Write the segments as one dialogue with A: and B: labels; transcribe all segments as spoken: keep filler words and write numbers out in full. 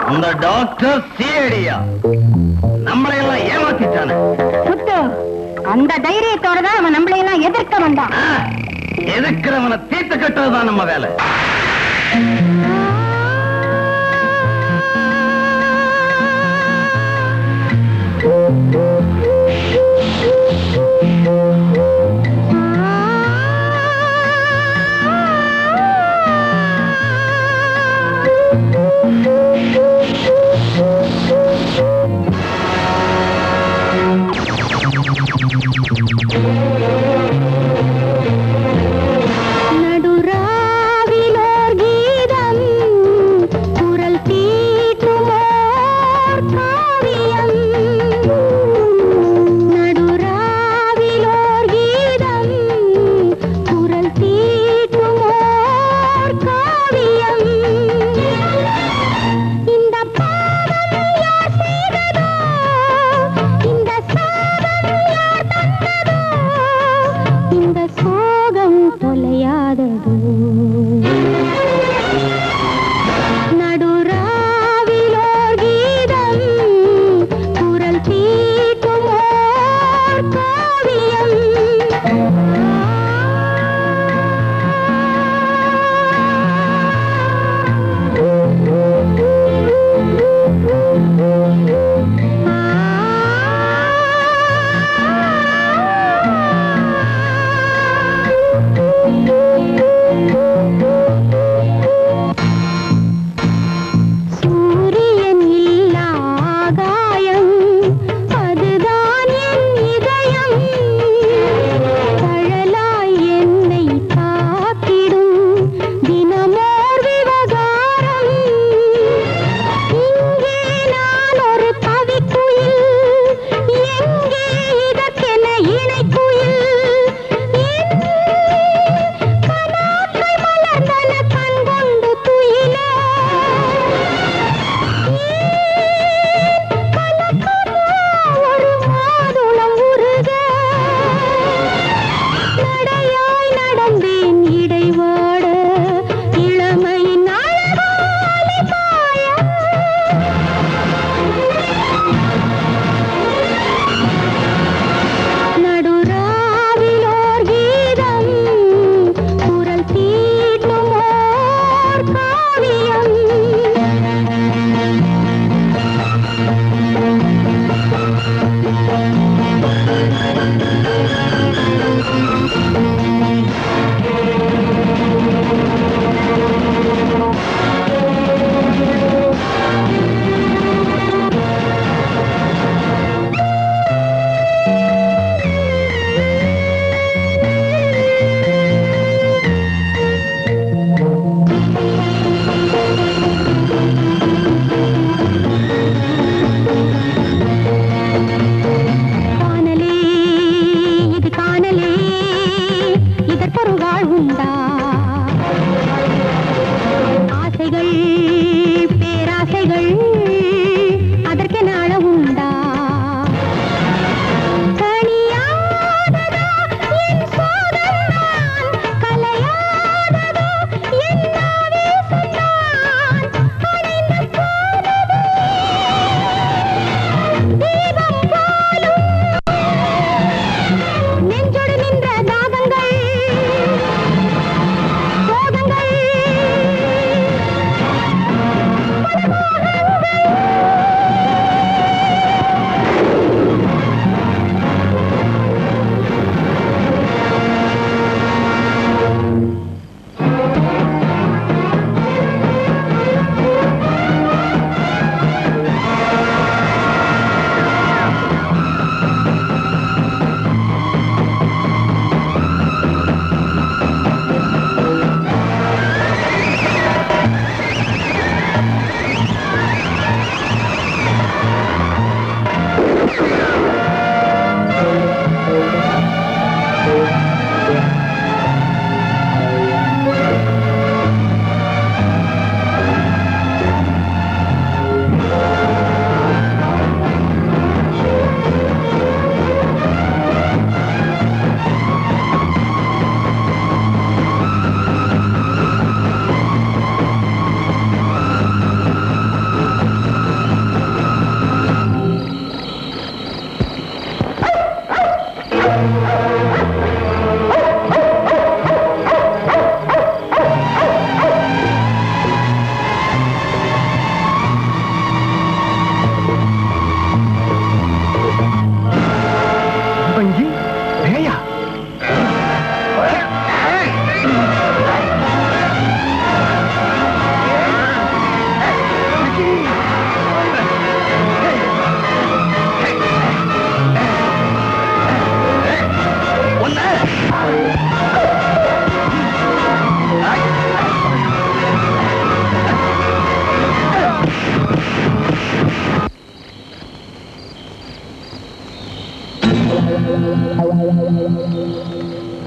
A: அந்த டாக்டர் சிஐடியா நம்மளை எல்லாம் ஏமாத்திட்டானே.
B: அந்த தைரியத்தோட தான் அவன் நம்மளை எல்லாம் எதிர்க்க வந்தான்.
A: எதிர்க்கிறவனை தீர்த்து கட்டுறதுதான் நம்ம வேலை.
B: நடுராவிலோர் கீதம்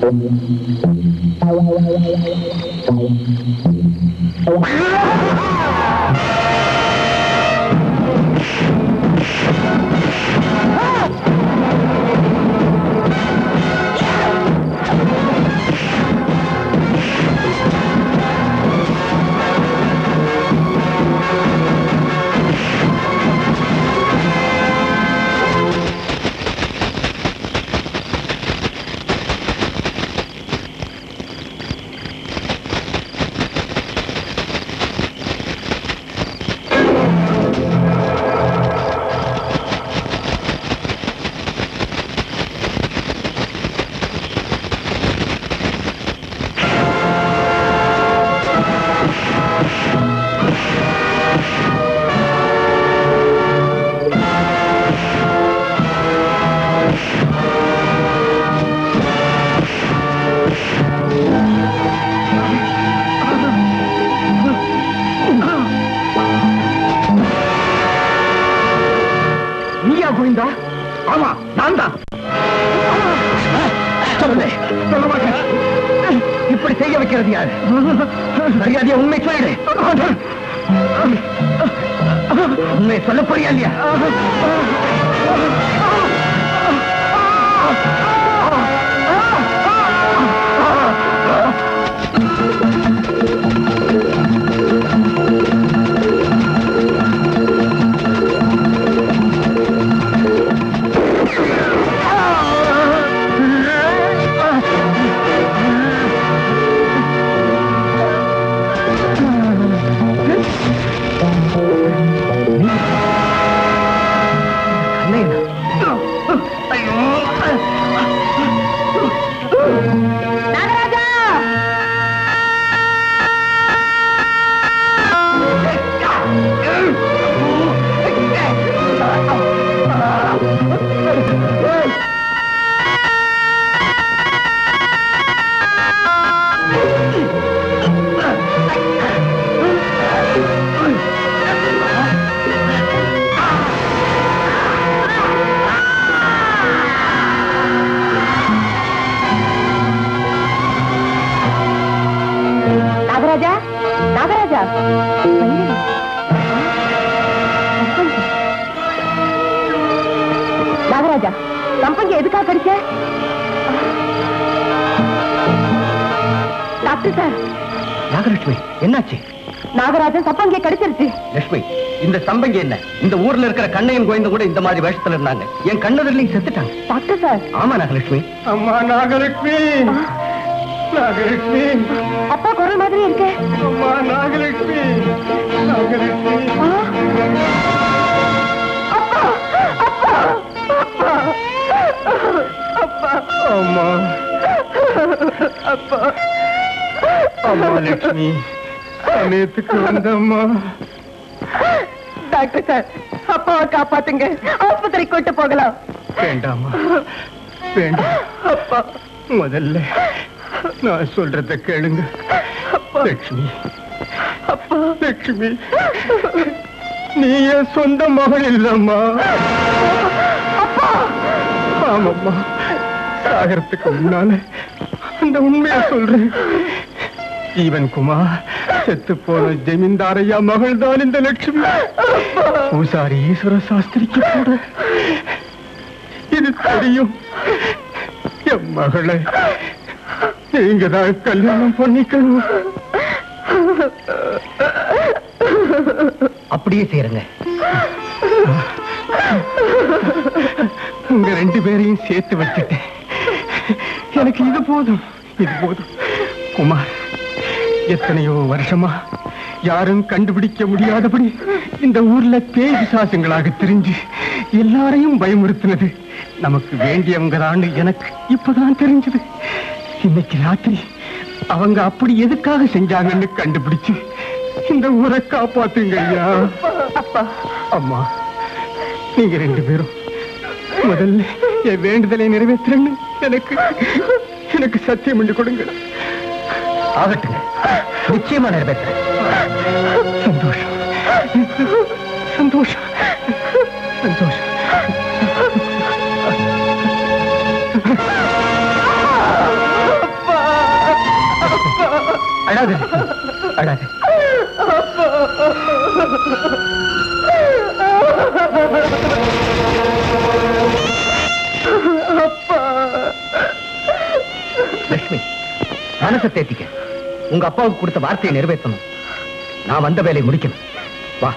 A: ஆமா நான் தான். சொல்லுங்க, சொல்ல மாட்டேன். இப்படி செய்ய வைக்கிறது யாரு? மரியாதையா உண்மை சொல்லிடு. உண்மை சொல்ல போறியா இல்லையா?
B: நாகராஜா, கம்பங்க எதுக்காக கடிச்ச? Doctor sir.
A: நாகலட்சுமி, என்னாச்சு?
B: நாகராஜன் சப்பங்க கடிச்சிருச்சு.
A: லட்சுமி, இந்த சம்பங்கி என்ன? இந்த ஊர்ல இருக்கிற கண்ணையும் கோயந்து கூட இந்த மாதிரி வேஷத்துல இருந்தாங்க. என் கண்ணதிலையும் செத்துட்டாங்க.
B: Doctor sir.
A: ஆமா நாகலட்சுமி.
C: அம்மா நாகலட்சுமி, நாகலட்சுமி.
B: அப்பா குரல் மாதிரி இருக்கு.
C: அம்மா நாகலட்சுமி, நாகலட்சுமி.
B: அப்பா, அப்பா, அப்பா, அப்பா,
C: அம்மா, அப்பா, அம்மா லட்சுமி, சமயத்துக்கு வந்தம்மா.
B: டாக்டர் சார், அப்பாவை காப்பாத்துங்க, ஆஸ்பத்திரி கூட்டு போகலாம்.
C: வேண்டாமா, வேண்டாம்.
B: அப்பா,
C: முதல்ல நான் சொல்றத கேளுங்க. லட்சுமி,
B: அப்பா,
C: லட்சுமி, நீ என் சொந்த மகள் இல்லம்மா. ஆமாம்மா, சாகரத்துக்கு முன்னால அந்த உண்மையை சொல்றேன். ஜீவன் குமார் செத்து போன ஜமீன்தாரையா மகள் தான் இந்த லட்சுமி. பூசாரி ஈஸ்வர சாஸ்திரிக்கு கூட இது தெரியும். என் மகளை நீங்க தான் கல்யாணம் பண்ணிக்கணும்.
A: அப்படியே செய்யறங்க.
C: உங்க ரெண்டு பேரையும் சேர்த்து வச்சுட்டேன். எனக்கு இது போதும், இது போதும். குமார் எத்தனையோ வருஷமா யாரும் கண்டுபிடிக்க முடியாதபடி இந்த ஊர்ல பேய் பிசாசுங்களாக தெரிஞ்சு எல்லாரையும் பயமுறுத்தினது நமக்கு வேண்டியவங்கதான்னு எனக்கு இப்பதான் தெரிஞ்சது. இன்னைக்கு ராத்திரி அவங்க அப்படி எதுக்காக செஞ்சாங்கன்னு கண்டுபிடிச்சு இந்த ஊரை காப்பாத்துங்க ஐயா.
B: அப்பா,
C: அம்மா, நீங்க ரெண்டு பேரும் முதல்ல என் வேண்டுதலை நிறைவேற்றுறேன்னு எனக்கு எனக்கு சத்தியம் பண்ணி கொடுங்க.
A: ஆகட்டுங்க, நிச்சயமா நிறைவேற்ற.
C: சந்தோஷம், சந்தோஷம், சந்தோஷம்.
A: அழாத. லட்சுமி, மனசை தேத்திக்க. உங்க அப்பாவுக்கு கொடுத்த வார்த்தையை நிறைவேற்றணும். நான் வந்த வேலையை முடிக்கணும். வா.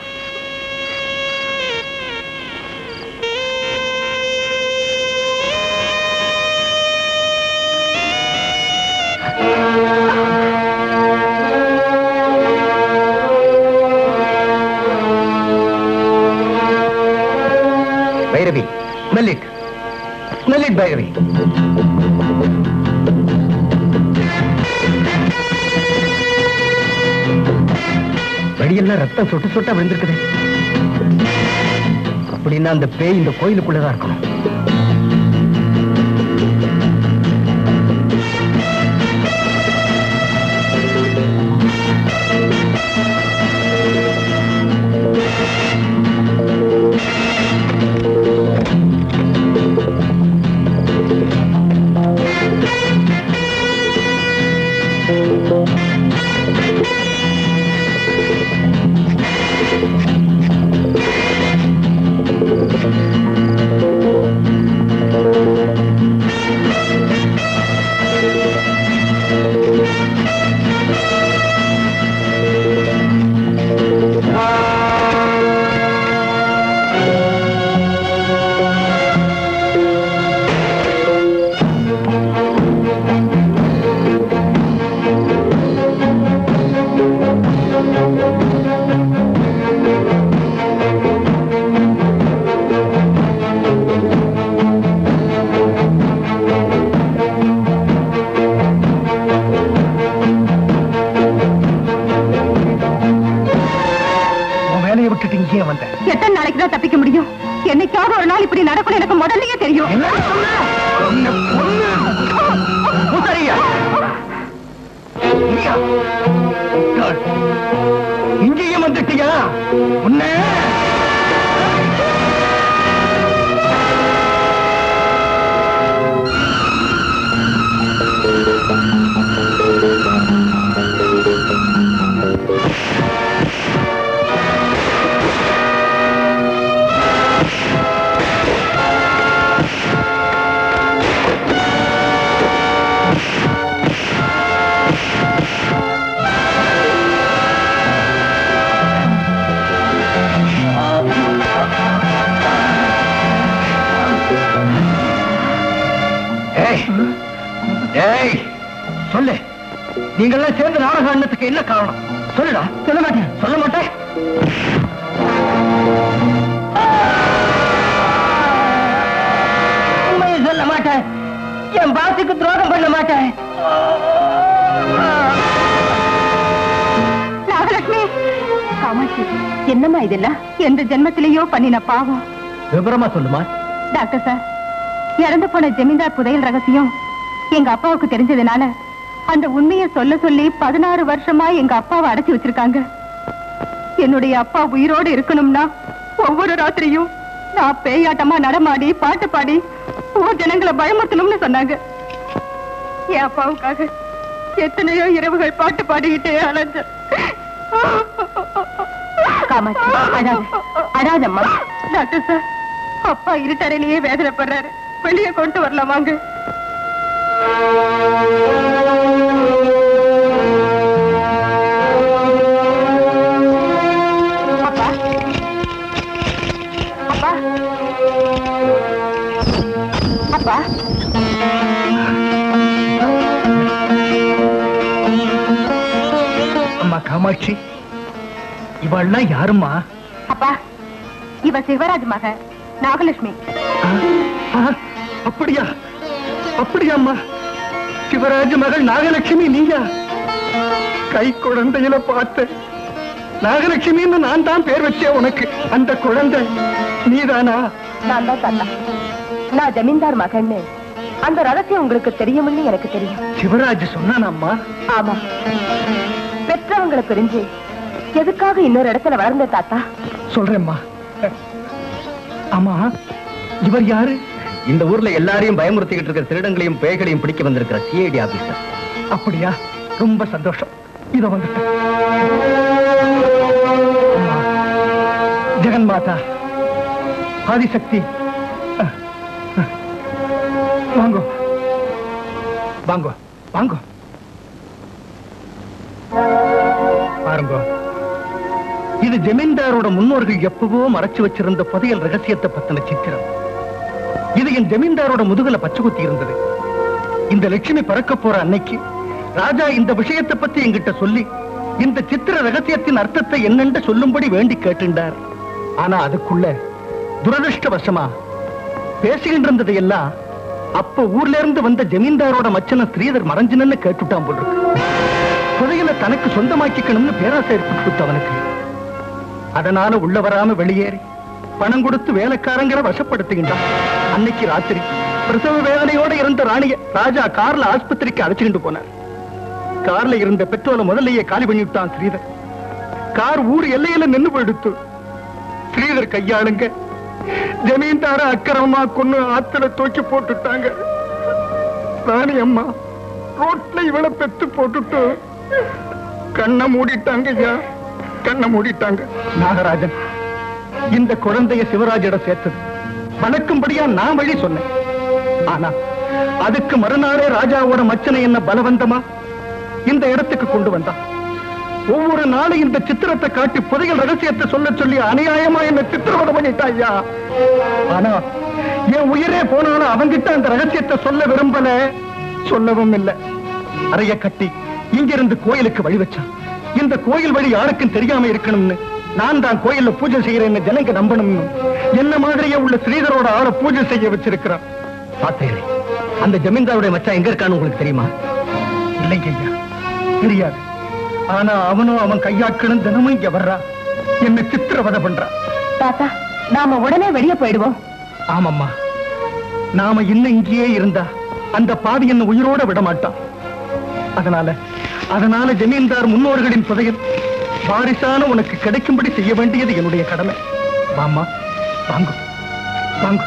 A: Bhairavi, smell it. Smell it, Bhairavi. வழியெல்லாம் ரத்தம் சொட்டு சொட்டா விழுந்திருக்குது. அப்படின்னா அந்த பேய் இந்த கோயிலுக்குள்ளதான் இருக்கணும்.
B: எத்தனை நாளைக்கு தான் தப்பிக்க முடியும்? என்னைக்காவது ஒரு நாள் இப்படி நடக்கும் எனக்கு முதல்லயே தெரியும்.
A: இங்கேயும் வந்துட்டியா? உன்னை சொல்லு. நீங்கள்லாம் சேர்ந்து நாடக அண்ணத்துக்கு என்ன காரணம்? சொல்லுடா. சொல்ல மாட்டேன். சொல்ல மாட்டேன். உண்மையை சொல்ல மாட்டேன். என் பாசுக்கு துரோகம் பண்ண மாட்டேன்.
B: நாகலட்சுமி, காமாட்சி, என்னம்மா இதெல்லாம்? எந்த ஜென்மத்திலேயோ பண்ணின பாவம்.
A: விவரமா சொல்லுமா.
B: டாக்டர் சார், இறந்து போன ஜமீன்தார் புதையல் ரகசியம் எங்க அப்பாவுக்கு தெரிஞ்சதுனால அந்த உண்மையை சொல்ல சொல்லி பதினாறு வருஷமா எங்க அப்பாவை அடைச்சி வச்சிருக்காங்க. என்னுடைய அப்பா உயிரோடு இருக்கணும்னா ஒவ்வொரு ராத்திரியும் நான் பேயாட்டமா நடமாடி பாட்டு பாடி ஊர் ஜனங்களை பயமுறுத்தணும்னு சொன்னாங்க. என் அப்பாவுக்காக எத்தனையோ இரவுகள் பாட்டு பாடிக்கிட்டே அலைஞ்ச. காமாட்சி, அழாத அழாதம்மா. டாக்டர் சார், அப்பா இருட்டறையிலேயே வேதனைப்படுறாரு. வெளியே கொண்டு வரலாமாங்க? அப்பா, அப்பா, அப்பா.
A: அம்மா காமாட்சி, இவள்லாம் யாரும்மா?
B: அப்பா, இவ சிவராஜ் மகன் நாகலட்சுமி.
A: அப்படியா? அப்படியாம்மா? சிவராஜ் மகள் நாகலட்சுமி நீயா? கை குழந்தையில பார்த்த நாகலட்சுமின்னு நான் தான் பேர் வச்சேன் உனக்கு. அந்த குழந்தை நீதானா?
B: நான் தான் தாத்தா. நான் ஜமீன்தார் மகன்னு அந்த ரகசியம் உங்களுக்கு தெரியும்னு எனக்கு தெரியும்.
A: சிவராஜ் சொன்னானம்மா?
B: ஆமா. பெற்றவங்களை பிரிஞ்சு எதுக்காக இன்னொரு இடத்துல வளர்ந்த தாத்தா?
A: சொல்றேம்மா. ஆமா, இவர் யாரு? இந்த ஊர்ல எல்லாரையும் பயமுறுத்திக்கிட்டு இருக்கிற திருடங்களையும் பேய்களையும் பிடிக்க வந்திருக்கிற சிஐடி ஆபீசர். அப்படியா? ரொம்ப சந்தோஷம்.
C: இத வந்துட்டேன். ஜெகன் மாதா ஆதிசக்தி, வாங்கோ வாங்கோ வாங்கோ. பாருங்க, இது ஜமீன்தாரோட முன்னோர்கள் எப்பவோ மறைச்சு வச்சிருந்த புதையல் ரகசியத்தை பத்தின சித்திரம். இது என் ஜமீன்தாரோட முதுகுல பச்சை குத்தி இருந்தது. இந்த லட்சுமி பறக்க போற அன்னைக்கு ராஜா இந்த விஷயத்தை பத்தி என்கிட்ட சொல்லி இந்த சித்திர ரகசியத்தின் அர்த்தத்தை என்னென்று சொல்லும்படி வேண்டி கேட்டுண்டார். ஆனா அதுக்குள்ள துரதிருஷ்டவசமா பேசிக்கிட்டு இருந்ததை எல்லாம் அப்ப ஊர்ல இருந்து வந்த ஜமீன்தாரோட மச்சன ஸ்ரீதர் மறைஞ்சுன்னு கேட்டுட்டான் போல் இருக்கு. புதையல தனக்கு சொந்தமாக்கிக்கணும்னு பேராசை ஏற்பட்டு அவனுக்கு. அதனால உள்ள வராம வெளியேறி பணம் கொடுத்து வேலைக்காரங்களை வசப்படுத்துகின்றான். அன்னைக்கு ராத்திரி பிரசவ வேதனையோட இருந்த ராணிய ராஜா கார்ல ஆஸ்பத்திரிக்கு அழைச்சுக்கிட்டு போனார். கார்ல இருந்த பெட்ரோலை முதல்லையே காலி பண்ணிவிட்டான் ஸ்ரீதர். கார் ஊர் எல்லையில நின்று போயிடுத்து. ஸ்ரீதர் கையாளுங்க ஜமீன்தார அக்கிரமமா கொண்டு ஆத்துல தூக்கி போட்டுட்டாங்க. ராணி அம்மா ரோட்ல இவளை பெத்து போட்டுட்டு கண்ணை மூடிட்டாங்க. ஐயா, கண்ணை மூடிட்டாங்க. நாகராஜன் இந்த குழந்தைய சிவராஜிடம் சேர்த்தது வளர்க்கும்படியா நான் வழி சொன்னேன். ஆனா அதுக்கு மறுநாளே ராஜாவோட மச்சனை என்ன பலவந்தமா இந்த இடத்துக்கு கொண்டு வந்தான். ஒவ்வொரு நாளும் இந்த சித்திரத்தை காட்டி புதையல் ரகசியத்தை சொல்ல சொல்லி அநியாயமா என்ன சித்திரவதை பண்ணிட்டா ஐயா. ஆனா என் உயிரே போனாலும் அவங்கிட்ட அந்த ரகசியத்தை சொல்ல விரும்பல, சொல்லவும் இல்லை. அறைய கட்டி இங்கிருந்து கோயிலுக்கு வழி வச்சான். இந்த கோயில் வழி யாருக்கும் தெரியாம இருக்கணும்னு, நான் தான் கோயில்ல பூஜை செய்யறேன்னு ஜனங்க நம்பணும்னு என்ன மாதிரியே உள்ள ஸ்ரீதரோட ஆளை பூஜை செய்ய வச்சிருக்கிறான். பார்த்தீங்களே, அந்த ஜமீன்தாருடைய மச்சான் எங்க இருக்கான்னு உங்களுக்கு தெரியுமா? இல்லைங்க ஐயா, தெரியாது. ஆனா அவனும் அவன் கையாட்களும் தினமும் இங்க வர்றா, என்ன சித்திரவதை பண்றா.
B: தாத்தா, நாம உடனே வெளியே போயிடுவோம்.
C: ஆமாம்மா, நாம இன்னும் இங்கேயே இருந்தா அந்த பாவி என்ன உயிரோட விட மாட்டான். அதனால அதனால ஜமீன்தார் முன்னோர்களின் புதையல் வாரிசான உனக்கு கிடைக்கும்படி செய்ய வேண்டியது என்னுடைய கடமை. வாம்மா, வாங்க வாங்க.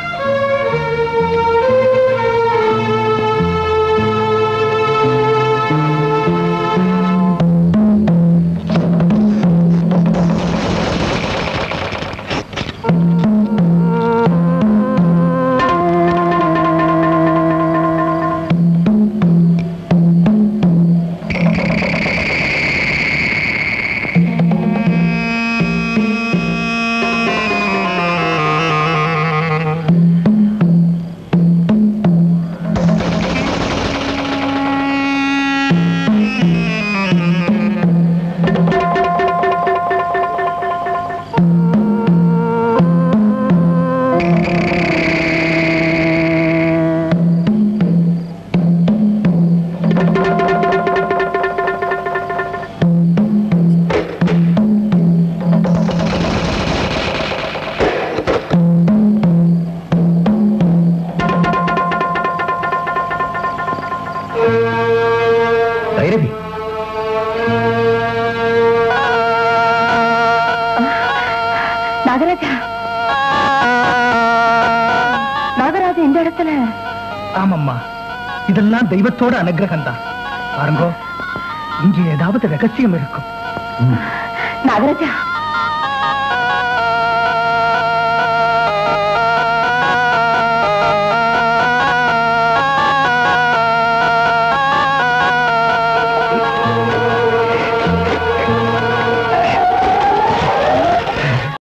B: நாகராஜா, நாகராஜா இந்த இடத்துல?
C: ஆமாம்மா, இதெல்லாம் தெய்வத்தோட அனுகிரகம் தான். பாருங்க, இங்கே ஏதாவது ரகசியம் இருக்கும்.
B: நாகராஜா,